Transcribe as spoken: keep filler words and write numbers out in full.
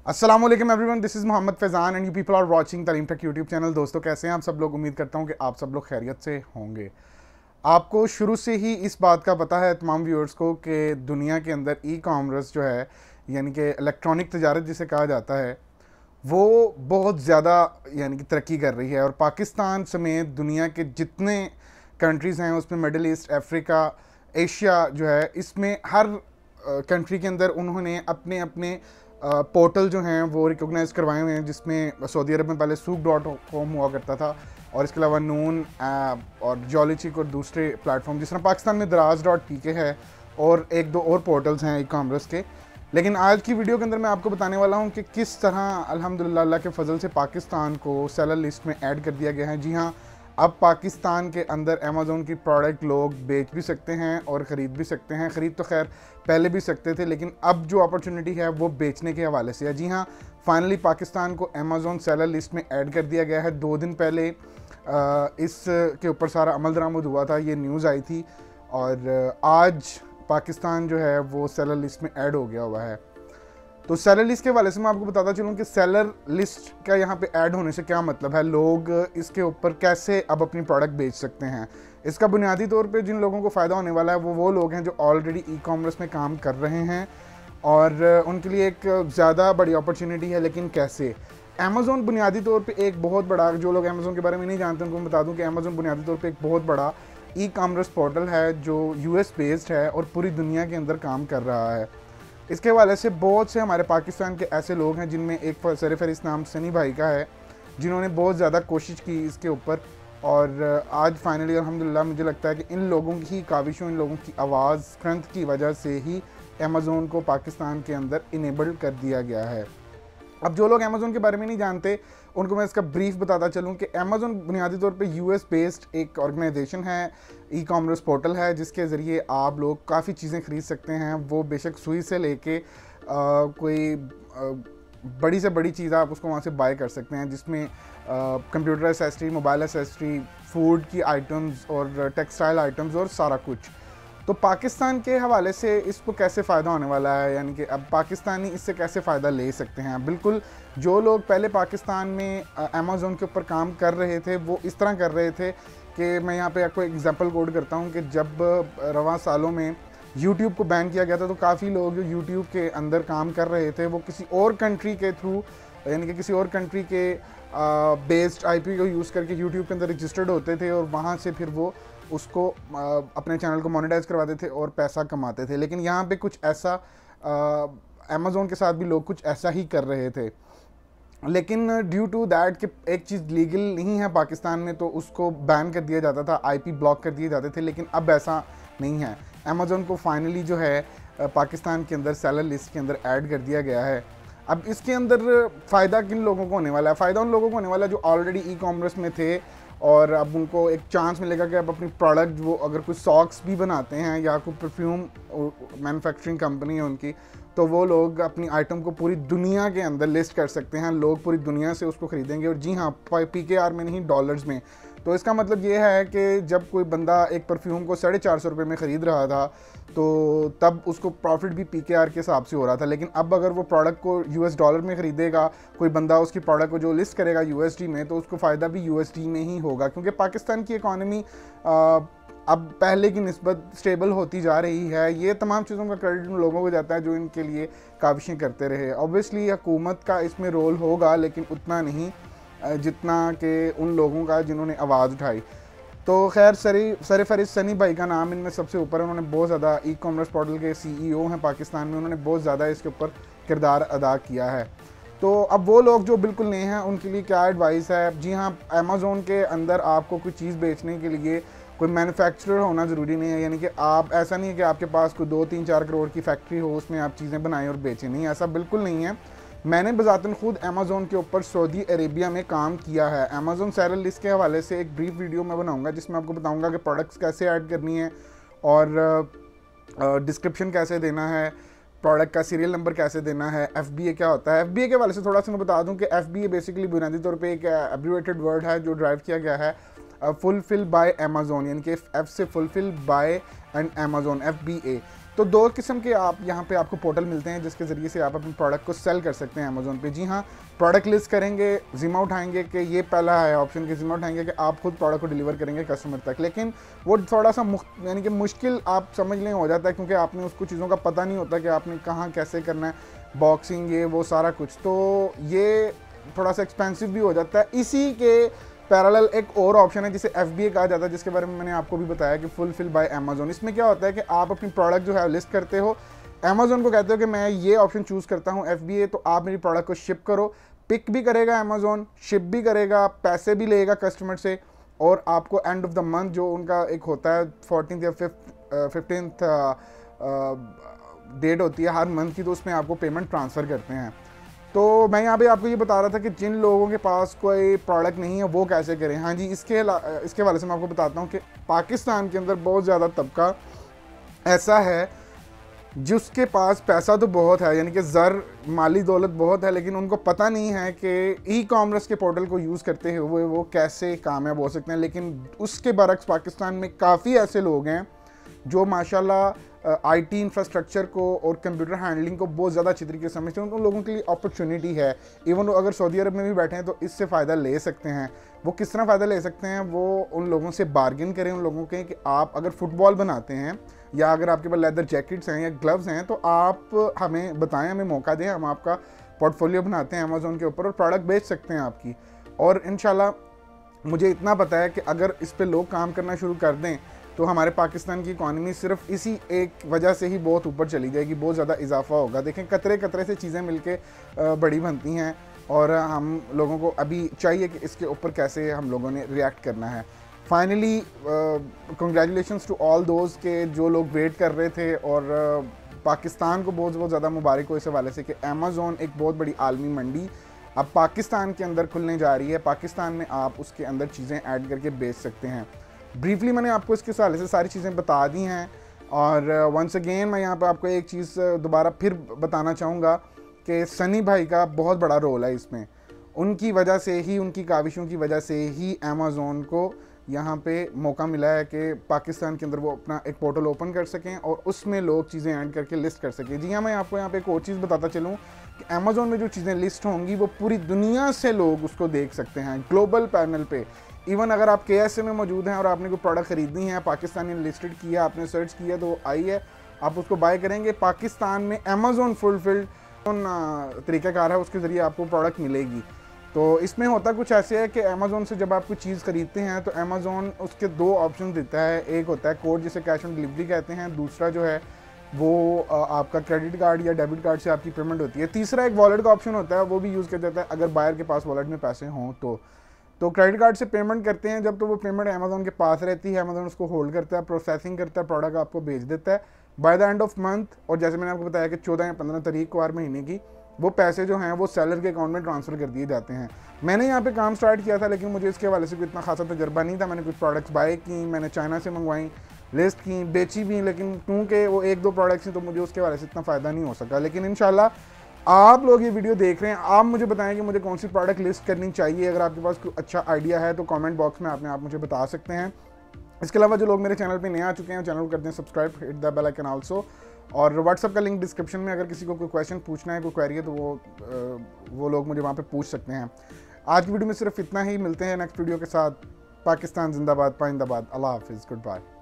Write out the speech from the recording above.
अस्सलाम वालेकुम everyone, this is Mohammad Faizan and you people are watching Taleem tech YouTube channel. दोस्तों कैसे हैं आप सब लोग? उम्मीद करता हूं कि आप सब लोग खैरियत से होंगे। आपको शुरू से ही इस बात का पता है तमाम व्यूअर्स को कि दुनिया के अंदर ई कॉमर्स जो है, यानी कि इलेक्ट्रॉनिक तजारत जिसे कहा जाता है, वो बहुत ज़्यादा यानी कि तरक्की कर रही है। और पाकिस्तान समेत दुनिया के जितने कंट्रीज़ हैं उसमें मिडल ईस्ट, अफ्रीका, एशिया जो है, इसमें हर कंट्री के अंदर उन्होंने अपने अपने पोर्टल जो हैं वो रिकॉग्नाइज करवाए हुए हैं, जिसमें सऊदी अरब में पहले सूक डॉट कॉम हुआ करता था और इसके अलावा नून और जॉलीचिक और दूसरे प्लेटफॉर्म, जिस तरह पाकिस्तान में दराज डॉट पी के है और एक दो और पोर्टल्स हैं ई कॉमर्स के। लेकिन आज की वीडियो के अंदर मैं आपको बताने वाला हूं कि किस तरह अल्हम्दुलिल्लाह अल्लाह के फजल से पाकिस्तान को सेलर लिस्ट में ऐड कर दिया गया है। जी हाँ, अब पाकिस्तान के अंदर अमेज़ॉन की प्रोडक्ट लोग बेच भी सकते हैं और ख़रीद भी सकते हैं। ख़रीद तो खैर पहले भी सकते थे, लेकिन अब जो अपॉर्चुनिटी है वो बेचने के हवाले से है। जी हाँ, फाइनली पाकिस्तान को अमेज़ॉन सेलर लिस्ट में ऐड कर दिया गया है। दो दिन पहले इस के ऊपर सारा अमल दरामद हुआ था, ये न्यूज़ आई थी और आज पाकिस्तान जो है वो सेलर लिस्ट में ऐड हो गया हुआ है। तो सेलर लिस्ट के हवाले से मैं आपको बताता चलूँ कि सेलर लिस्ट का यहाँ पे ऐड होने से क्या मतलब है, लोग इसके ऊपर कैसे अब अपनी प्रोडक्ट बेच सकते हैं। इसका बुनियादी तौर पे जिन लोगों को फ़ायदा होने वाला है वो वो लोग हैं जो ऑलरेडी ई कॉमर्स में काम कर रहे हैं और उनके लिए एक ज़्यादा बड़ी अपॉर्चुनिटी है। लेकिन कैसे? अमेज़ॉन बुनियादी तौर पर एक बहुत बड़ा, जो लोग अमेज़ॉन के बारे में नहीं जानते उनको मैं बता दूँ कि अमेज़ॉन बुनियादी तौर पर एक बहुत बड़ा ई कॉमर्स पोर्टल है जो यू एस बेस्ड है और पूरी दुनिया के अंदर काम कर रहा है। इसके हवाले से बहुत से हमारे पाकिस्तान के ऐसे लोग हैं जिनमें एक सरफहरिस्त नाम सनी भाई का है, जिन्होंने बहुत ज़्यादा कोशिश की इसके ऊपर और आज फाइनली अल्हम्दुलिल्लाह मुझे लगता है कि इन लोगों की काविशों, इन लोगों की आवाज़ स्ट्रेंथ की वजह से ही अमेज़ॉन को पाकिस्तान के अंदर इनेबल कर दिया गया है। अब जो लोग अमेज़ॉन के बारे में नहीं जानते उनको मैं इसका ब्रीफ बताता चलूँ कि अमेज़ॉन बुनियादी तौर पे यूएस बेस्ड एक ऑर्गेनाइजेशन है, ई कॉमर्स पोर्टल है, जिसके ज़रिए आप लोग काफ़ी चीज़ें ख़रीद सकते हैं। वो बेशक सुई से लेके कोई आ, बड़ी से बड़ी चीज़ आप उसको वहाँ से बाय कर सकते हैं, जिसमें computer accessory, mobile accessory, food की आइटम्स और टेक्सटाइल आइटम्स और सारा कुछ। तो पाकिस्तान के हवाले से इसको कैसे फ़ायदा होने वाला है, यानी कि अब पाकिस्तानी इससे कैसे फ़ायदा ले सकते हैं। बिल्कुल, जो लोग पहले पाकिस्तान में अमेज़ॉन के ऊपर काम कर रहे थे वो इस तरह कर रहे थे कि मैं यहाँ पे आपको एग्जांपल कोड करता हूँ कि जब रवां सालों में यूट्यूब को बैन किया गया था तो काफ़ी लोग जो यूट्यूब के अंदर काम कर रहे थे वो किसी और कंट्री के थ्रू, यानी कि किसी और कंट्री के बेस्ड आईपी को यूज़ करके यूट्यूब के अंदर रजिस्टर्ड होते थे और वहाँ से फिर वो उसको अपने चैनल को मोनेटाइज करवाते थे और पैसा कमाते थे। लेकिन यहाँ पे कुछ ऐसा अमेज़ॉन के साथ भी लोग कुछ ऐसा ही कर रहे थे, लेकिन ड्यू टू दैट कि एक चीज़ लीगल नहीं है पाकिस्तान में तो उसको बैन कर दिया जाता था, आईपी ब्लॉक कर दिए जाते थे। लेकिन अब ऐसा नहीं है। अमेज़ॉन को फाइनली जो है पाकिस्तान के अंदर सेलर लिस्ट के अंदर ऐड कर दिया गया है। अब इसके अंदर फ़ायदा किन लोगों को होने वाला है? फ़ायदा उन लोगों को होने वाला है जो ऑलरेडी ई कॉमर्स में थे और अब उनको एक चांस मिलेगा कि अब अपनी प्रोडक्ट, वो अगर कोई सॉक्स भी बनाते हैं या कोई परफ्यूम मैन्युफैक्चरिंग कंपनी है उनकी, तो वो लोग अपनी आइटम को पूरी दुनिया के अंदर लिस्ट कर सकते हैं। लोग पूरी दुनिया से उसको ख़रीदेंगे और जी हाँ, पी के आर में नहीं, डॉलर्स में। तो इसका मतलब ये है कि जब कोई बंदा एक परफ्यूम को साढ़े चार सौ रुपये में ख़रीद रहा था तो तब उसको प्रॉफिट भी पी के आर के हिसाब से हो रहा था। लेकिन अब अगर वो प्रोडक्ट को यूएस डॉलर में ख़रीदेगा, कोई बंदा उसकी प्रोडक्ट को जो लिस्ट करेगा यूएसडी में, तो उसको फ़ायदा भी यूएसडी में ही होगा, क्योंकि पाकिस्तान की इकॉनमी अब पहले की निस्बत स्टेबल होती जा रही है। ये तमाम चीज़ों का क्रेडिट उन लोगों को जाता है जो इनके लिए काविशें करते रहे। ऑब्वियसली हुकूमत का इसमें रोल होगा, लेकिन उतना नहीं जितना कि उन लोगों का जिन्होंने आवाज़ उठाई। तो खैर, सरी सरफहरिस्त सनी भाई का नाम इनमें सबसे ऊपर है। उन्होंने बहुत ज़्यादा ई कॉमर्स पोर्टल के सीईओ हैं पाकिस्तान में, उन्होंने बहुत ज़्यादा इसके ऊपर किरदार अदा किया है। तो अब वो लोग जो बिल्कुल नए हैं उनके लिए क्या एडवाइस है? जी हाँ, अमेज़ॉन के अंदर आपको कोई चीज़ बेचने के लिए कोई मैन्युफैक्चरर होना ज़रूरी नहीं है, यानी कि आप, ऐसा नहीं है कि आपके पास कोई दो तीन चार करोड़ की फैक्ट्री हो उसमें आप चीज़ें बनाएं और बेचें। नहीं, ऐसा बिल्कुल नहीं है। मैंने बज़ातन खुद अमेज़ॉन के ऊपर सऊदी अरेबिया में काम किया है। अमेज़ॉन सेलर लिस्ट के हवाले से एक ब्रीफ वीडियो मैं बनाऊंगा जिसमें आपको बताऊंगा कि प्रोडक्ट्स कैसे ऐड करनी है और डिस्क्रिप्शन कैसे देना है, प्रोडक्ट का सीरियल नंबर कैसे देना है, एफ बी ए क्या होता है। एफ बी ए के हवाले से थोड़ा सा मैं बता दूं कि एफ बी ए बेसिकली बुनियादी तौर पे एक एब्रिवेटेड वर्ड है जो ड्राइव किया गया है फुलफिल बाय अमेज़ॉन, यानी कि एफ से fulfil by and Amazon, F B A. तो दो किस्म के आप यहाँ पे आपको पोर्टल मिलते हैं जिसके ज़रिए से आप अपने प्रोडक्ट को सेल कर सकते हैं अमेज़ोन पे। जी हाँ, प्रोडक्ट लिस्ट करेंगे, जिम्मा उठाएंगे कि ये पहला है ऑप्शन कि जिम्मा उठाएंगे कि आप खुद प्रोडक्ट को डिलीवर करेंगे कस्टमर तक, लेकिन वो थोड़ा सा यानी कि मुश्किल आप समझ लें हो जाता है, क्योंकि आपने उसको चीज़ों का पता नहीं होता कि आपने कहाँ कैसे करना है, बॉक्सिंग ये वो सारा कुछ, तो ये थोड़ा सा एक्सपेंसिव भी हो जाता है। इसी के पैरेलल एक और ऑप्शन है जिसे एफ बी ए कहा जाता है, जिसके बारे में मैंने आपको भी बताया कि फुलफिल बाय अमेज़न। इसमें क्या होता है कि आप अपनी प्रोडक्ट जो है लिस्ट करते हो, अमेज़न को कहते हो कि मैं ये ऑप्शन चूज़ करता हूँ एफ बी ए, तो आप मेरी प्रोडक्ट को शिप करो, पिक भी करेगा अमेज़न, शिप भी करेगा, पैसे भी लेगा कस्टमर से, और आपको एंड ऑफ द मंथ जो उनका एक होता है फोर्टीन या फिफ्टींथ डेट होती है हर मंथ की, तो उसमें आपको पेमेंट ट्रांसफ़र करते हैं। तो मैं यहाँ पे आपको ये बता रहा था कि जिन लोगों के पास कोई प्रोडक्ट नहीं है वो कैसे करें। हाँ जी, इसके इसके वाले से मैं आपको बताता हूँ कि पाकिस्तान के अंदर बहुत ज़्यादा तबका ऐसा है जिसके पास पैसा तो बहुत है, यानी कि ज़र माली दौलत बहुत है, लेकिन उनको पता नहीं है कि ई कॉमर्स के पोर्टल को यूज़ करते हुए वो कैसे कामयाब हो सकते हैं। लेकिन उसके बरक्स पाकिस्तान में काफ़ी ऐसे लोग हैं जो माशाल्लाह आईटी इंफ्रास्ट्रक्चर को और कंप्यूटर हैंडलिंग को बहुत ज़्यादा अच्छी तरीके से समझते हैं। उन लोगों के लिए अपॉर्चुनिटी है, इवन वो अगर सऊदी अरब में भी बैठे हैं तो इससे फ़ायदा ले सकते हैं। वो किस तरह फ़ायदा ले सकते हैं, वो उन लोगों से बार्गेन करें, उन लोगों के कि आप अगर फुटबॉल बनाते हैं या अगर आपके पास लेदर जैकेट्स हैं या ग्लव्स हैं तो आप हमें बताएं, हमें मौका दें, हम आपका पोर्टफोलियो बनाते हैं अमेज़न के ऊपर और प्रोडक्ट बेच सकते हैं आपकी। और इंशाल्लाह मुझे इतना पता है कि अगर इस पर लोग काम करना शुरू कर दें तो हमारे पाकिस्तान की इकॉनमी सिर्फ इसी एक वजह से ही बहुत ऊपर चली जाएगी, बहुत ज़्यादा इजाफा होगा। देखें, कतरे कतरे से चीज़ें मिलके बड़ी बनती हैं, और हम लोगों को अभी चाहिए कि इसके ऊपर कैसे हम लोगों ने रिएक्ट करना है। Finally congratulations to all those के जो लोग वेट कर रहे थे, और uh, पाकिस्तान को बहुत बहुत ज़्यादा मुबारक हो इस हवाले से कि अमेज़न एक बहुत बड़ी आलमी मंडी अब पाकिस्तान के अंदर खुलने जा रही है। पाकिस्तान में आप उसके अंदर चीज़ें ऐड करके बेच सकते हैं। ब्रीफली मैंने आपको इसके हवाले से सारी चीज़ें बता दी हैं, और वंस अगेन मैं यहाँ पे आपको एक चीज़ दोबारा फिर बताना चाहूँगा कि सनी भाई का बहुत बड़ा रोल है इसमें। उनकी वजह से ही, उनकी काविशों की वजह से ही अमेज़न को यहाँ पे मौका मिला है कि पाकिस्तान के अंदर वो अपना एक पोर्टल ओपन कर सकें और उसमें लोग चीज़ें ऐड करके लिस्ट कर सकें। जी हाँ, मैं आपको यहाँ पे एक और चीज़ बताता चलूँ कि अमेज़न में जो चीज़ें लिस्ट होंगी वो पूरी दुनिया से लोग उसको देख सकते हैं, ग्लोबल पैनल पे। इवन अगर आप के एस ए में मौजूद हैं और आपने कोई प्रोडक्ट ख़रीदनी है, पाकिस्तान ने लिस्टेड किया, आपने सर्च किया तो आई है, आप उसको बाय करेंगे, पाकिस्तान में अमेज़न फुलफिल्ड तरीक़ाकार है, उसके ज़रिए आपको प्रोडक्ट मिलेगी। तो इसमें होता कुछ ऐसे है कि अमेज़न से जब आप कोई चीज़ खरीदते हैं तो अमेज़न उसके दो ऑप्शन देता है। एक होता है कोड, जिसे कैश ऑन डिलीवरी कहते हैं, दूसरा जो है वो आपका क्रेडिट कार्ड या डेबिट कार्ड से आपकी पेमेंट होती है। तीसरा एक वॉलेट का ऑप्शन होता है, वो भी यूज़ किया जाता है अगर बायर के पास वॉलेट में पैसे हों तो तो क्रेडिट कार्ड से पेमेंट करते हैं जब, तो वो पेमेंट अमेज़न के पास रहती है, अमेज़न उसको होल्ड करता है, प्रोसेसिंग करता है, प्रोडक्ट आपको भेज देता है by the end of month. और जैसे मैंने आपको बताया कि चौदह या पंद्रह तारीख को हर महीने की वो पैसे जो हैं वो सेलर के अकाउंट में ट्रांसफ़र कर दिए जाते हैं। मैंने यहाँ पे काम स्टार्ट किया था, लेकिन मुझे इसके हवाले से कोई इतना खासा तजर्बा नहीं था। मैंने कुछ प्रोडक्ट्स बाय की, मैंने चाइना से मंगवाई, लिस्ट की, बेची भी, लेकिन क्योंकि वो एक दो प्रोडक्ट्स हैं तो मुझे उसके हवाले से इतना फ़ायदा नहीं हो सका। लेकिन इंशाल्लाह आप लोग ये वीडियो देख रहे हैं, आप मुझे बताएं कि मुझे कौन सी प्रोडक्ट लिस्ट करनी चाहिए। अगर आपके पास कोई अच्छा आइडिया है तो कमेंट बॉक्स में आपने आप मुझे बता सकते हैं। इसके अलावा जो लोग मेरे चैनल पे नए आ चुके हैं चैनल को कर दें subscribe, hit the bell icon also. और व्हाट्सअप का लिंक डिस्क्रिप्शन में, अगर किसी को कोई क्वेश्चन पूछना है, कोई क्वेरी है तो वो वो लोग मुझे वहाँ पे पूछ सकते हैं। आज की वीडियो में सिर्फ इतना ही, मिलते हैं नेक्स्ट वीडियो के साथ। पाकिस्तान जिंदाबाद, पाइंदाबाद, अल्लाह हाफिज़, गुड बाय।